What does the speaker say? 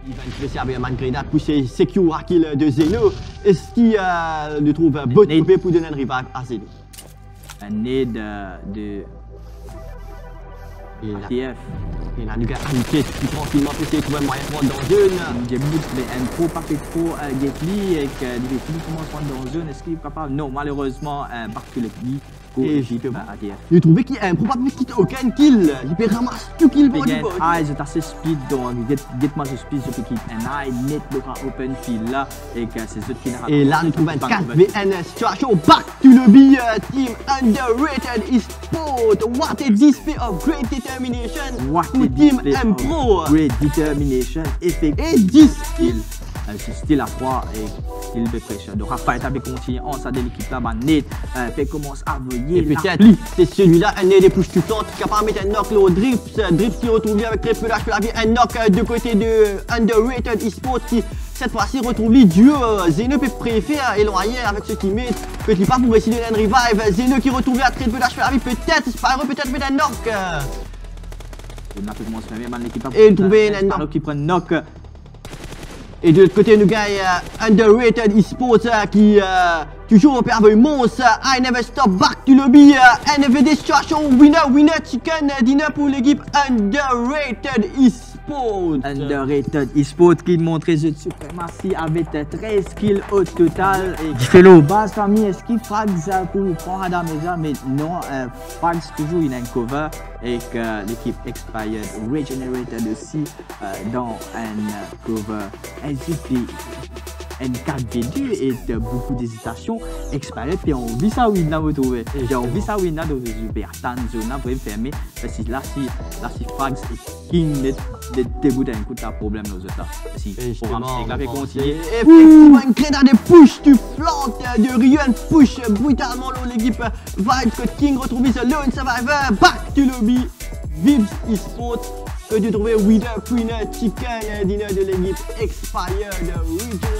Il va intéresser avec un grenade pour secure kill de Zeno. Est-ce qu'il le trouve beau trouvé pour donner un revive à Zeno? Un nid de ATF. Et là, nous avons enquête qui tranquillement pour essayer de trouver un moyen de rentrer dans zone. J'ai mis un pro pas fait trop Gately et que les filles commencent à rentrer dans zone. Est-ce qu'il est capable? Non, malheureusement, parce que le pli et ATF. J'ai trouvé qu'il y a un probable qui n'a aucun kill. Il peut ramasser tout kill pour du bot. Ah, c'est assez speed donc get-moi ce speed, je peux keep un eye net de open field là et que c'est ce qui n'a et là, nous trouvons un 4vn situation back to lobby team underrated eSport. What a display of great determination pour team M Pro. Great determination, effective et 10 kills. C'est style à 3 et style de pression. Donc Raphaël avait continué en ça de l'équipe là-bas net. Fait commence à voyer. Et peut-être c'est celui-là, un des push tout temps qui est capable de mettre un knock au Drips. Drips qui retrouve avec très peu d'HP. Un knock de côté de underrated eSport qui cette fois-ci retrouve les duo. Zeno peut préférer éloigner avec ce teammate. Peut-il pas pour essayer de un revive. Zeno qui retrouve à très peu d'HP. Peut-être Spyro peut-être mettre un knock. Et il trouvait un knock qui prend knock. Et de l'autre côté, nous avons underrated eSports qui toujours perd monstre. I never stop back to lobby. NVD situation winner chicken dinner pour l'équipe underrated eSports. Underrated eSports qui montrait jeu de suprématie avec 13 kills au total. Et qui fait l'eau basse famille. Est-ce qu'il frags pour prendre à Dameza? Mais non, frags toujours il a un cover. Et que l'équipe Expired Regenerated aussi dans un cover NCP N4V2 et beaucoup d'hésitation. Expired et on vit ça win là vous trouvez. Et on vit ça win là donc super tan zone là pour fermer parce que là si frags et king de début d'un coup de problème nos autres là. Si programme c'est là fait continuer. Effectivement une grenade de push du flanc de Ryan push brutalement l'équipe Vibes que King retrouve ce lone survivor back to lobby. Vibes eSports que tu trouves winner, chicken dinner de l'équipe Expired Region.